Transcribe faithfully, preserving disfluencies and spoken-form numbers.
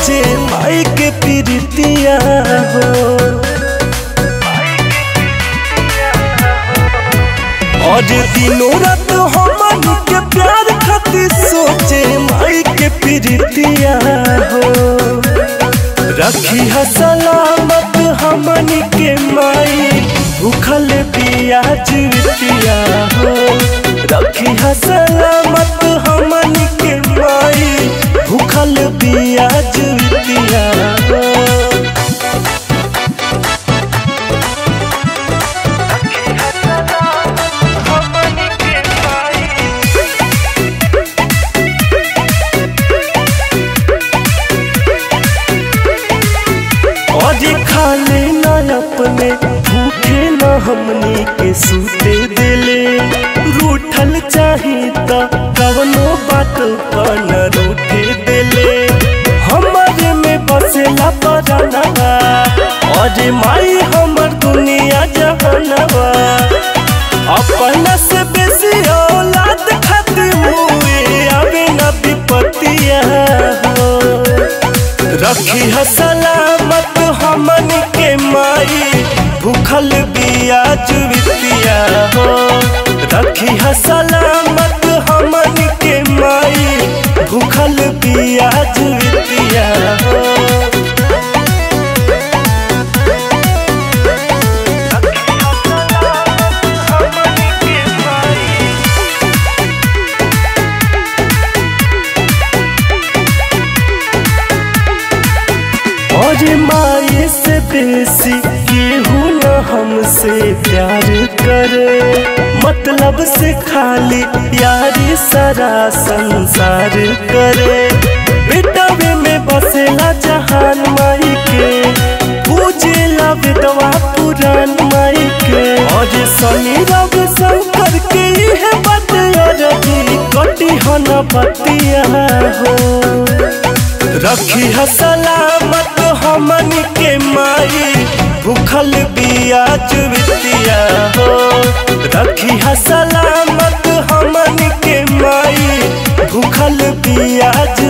सोचे माई के प्रीतिया हो। और दिनों रात हमन के प्यार खातिर सोचे माई के प्रीतिया हो। रखी है सलामत हमन के माई भूखल बिया जीवितिया हो। रखी है सलामत हमन के माई भूखल बिया जीवितिया हो। खाले न अपने भूखे न हमनी के सूते दिले। रूठल चाही त कवनो बात पर न रूठे दिले। हमारे में बसेला परानवा और माई हमर दुनिया जहानवा। अपना से बेसी औलाद खातिर मुए आवे न विपतिया हो। रखी है सलामत हमन के माई भूखल बिया जीवितिया हो। रखी है सलामत हमन के माई भूखल बिया जीवितिया हो। और माई से बेसी केहू न हमसे प्यार करे। मतलब से खाली यारी सारा संसार करे। बेटवे में बसेला जहान माई के पूजेला विधवा पुरान माई के। और शनि रवि शंकर के है बात अरबी कटी हन बतिया हो। रखी है सलामत हमन के माई भूखल बिया जीवितिया हो। रखी है सलामत हमन के माई भूखल बिया